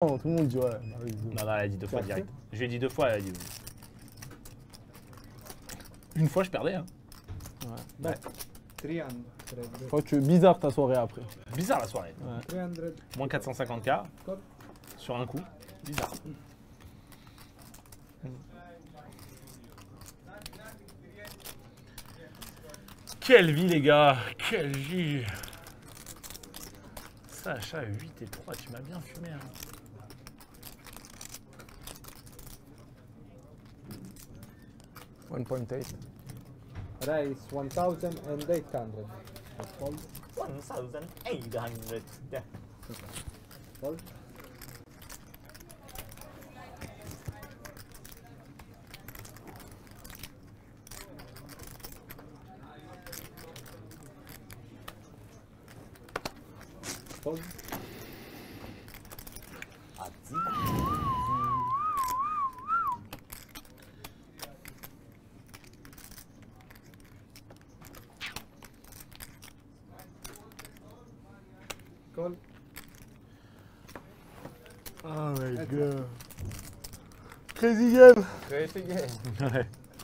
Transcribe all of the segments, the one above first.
tout le monde dit ouais. Non, elle a dit 2 fois direct. Je lui ai dit 2 fois, elle a dit oui. Une fois, je perdais. Hein. Ouais. 300. Je crois que bizarre ta soirée après. Bizarre la soirée. Ouais. 300. Moins 450K Call. sur un coup. Bizarre. Quelle vie, les gars. Quelle vie. Sacha, 8 et 3, tu m'as bien fumé. Hein. $1.8. Raise 1800. Call. 1,800. Yeah. Call. Call. Call. Oh my god. Crazy game. Crazy game. Ouais.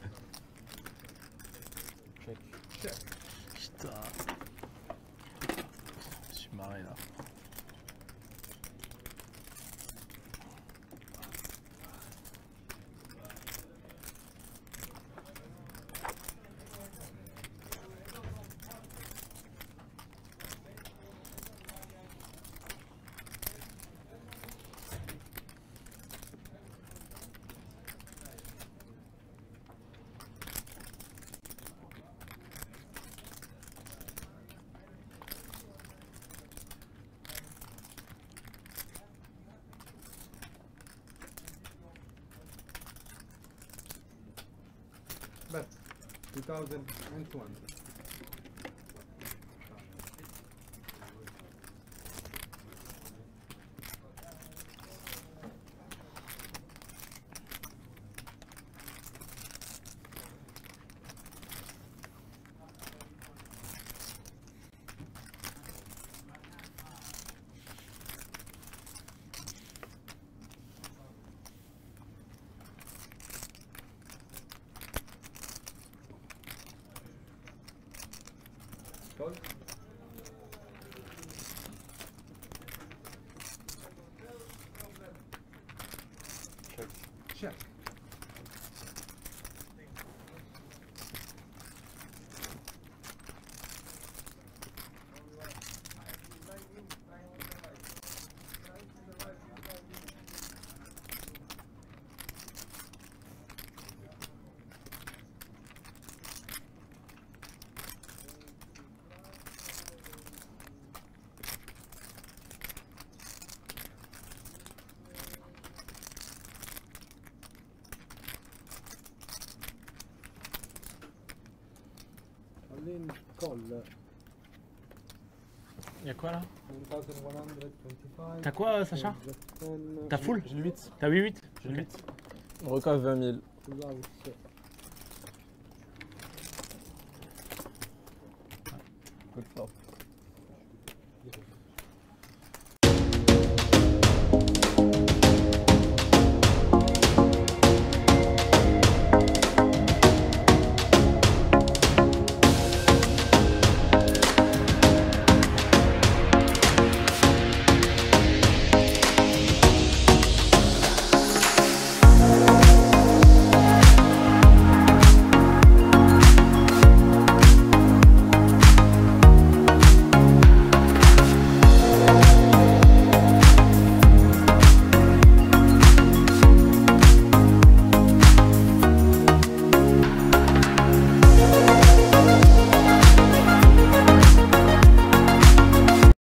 Check. Putain. Je suis marré là. Bet. 2200. Call. Check. Check. All-in call. Y'a quoi là? 1125. T'as quoi, Sacha? T'as full? J'ai le 8. T'as 8-8? J'ai le 8. On recasse 20 000. Good flop.